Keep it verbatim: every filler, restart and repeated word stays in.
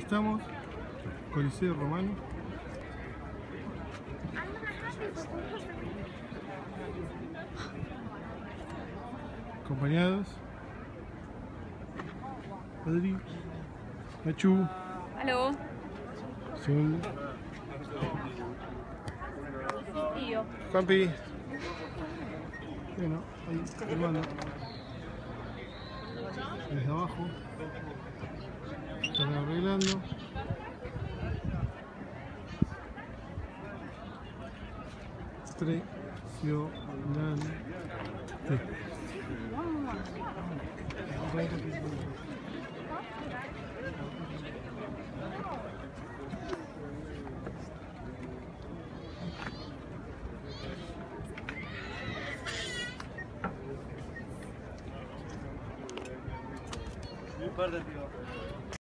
estamos, Coliseo Romano. Acompañados. Adri, Nachu. Aló. Segundo. Y yo. Juanpi. Bueno, ahí, hermano. Desde abajo. Están arreglando. Impresionante. Muy fuerte, tío.